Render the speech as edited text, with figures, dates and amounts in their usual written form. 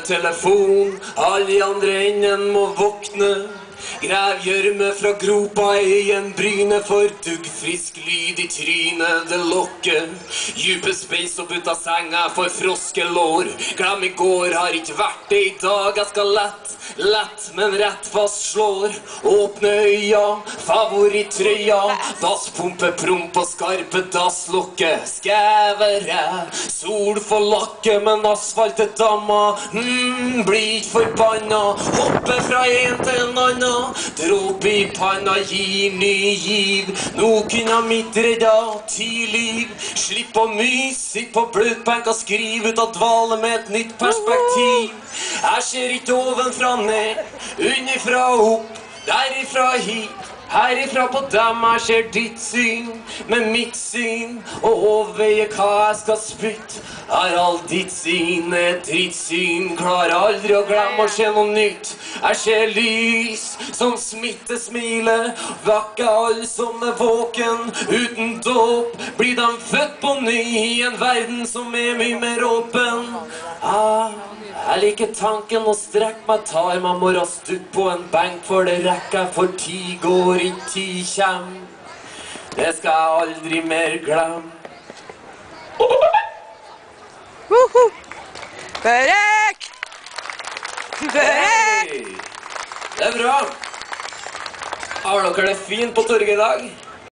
telefon, alle de andre enden må våkne. Grev gjørme fra gropa i en bryne, for duggfrisk lyd i trynet det lokker. Djupe speis opp ut av senga for froskelår. Glem i går, har ikke vært det i dag. Jeg skal lett, men rett fast slår. Åpne øya, favorittrøya. Dasspumpe, promp og skarpe dasslokke. Skævere, sol for lakke, men asfalt er damma. Bli ikke forbanna, hoppe fra en til en annen. Dråp i panna gir ny giv. Nå kunne mitt redda 10 liv. Slipp å mys, sitt på bløtbenk og skriv ut av dvale med et nytt perspektiv. Jeg ser ikke ovenfra ned, underfra opp, derifra hit. Herifra på dem jeg ser ditt syn, med mitt syn, og overveier hva jeg skal spytte. Har alt ditt syn et drittsyn, klarer aldri å glemme å se noe nytt. Jeg ser lys som smitter smilet, vekker alle som er våken. Uten dåp blir de født på ny i en verden som er mye mer åpen. Jeg liker tanken å strekke meg, tar meg morgenstutt på en benk, for det rekker for 10 går i 10 kjem. Det skal jeg aldri mer glemme. Børek! Børek! Hei! Det er bra. Har dere det fint på torget i dag?